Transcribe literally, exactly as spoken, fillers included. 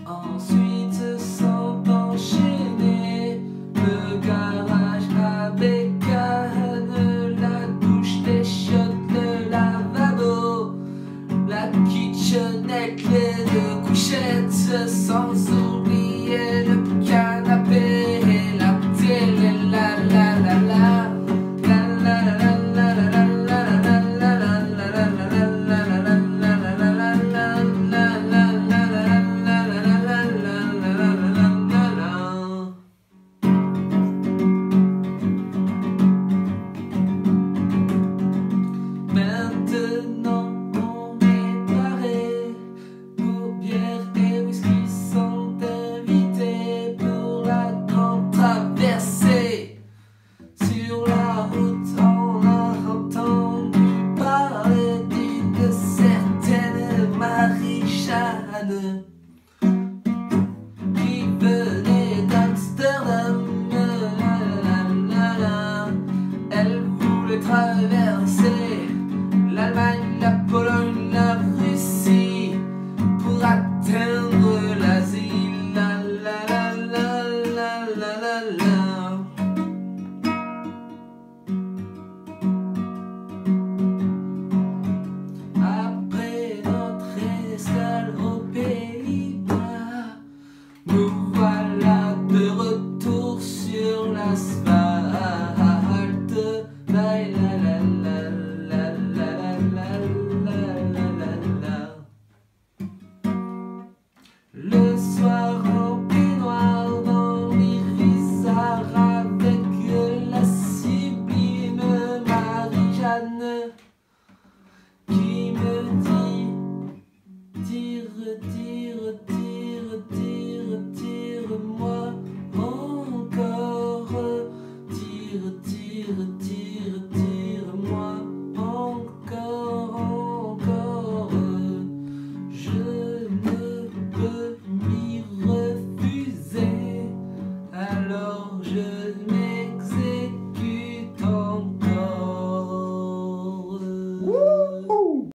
Ensuite se sont enchaînés le garage à bécane, la douche, les chiottes, le lavabo, la kitchenette, les deux couchettes, sans oublier le canapé et la télé, la la la la. Maintenant on est paré pour bière et whisky sont invités pour la grande traversée. Sur la route on a entendu parler d'une certaine Marie-Jeanne qui venait d'Amsterdam. Elle voulait traverser l'Allemagne, la Pologne, la Russie pour atteindre l'Asie. La la la la la la la la. Après notre escale aux Pays-Bas, nous voilà de retour sur l'asphalte. La la la la la la la la la la. Le soir en peignoir dans l'Irisard avec la sublime Marie-Jeanne qui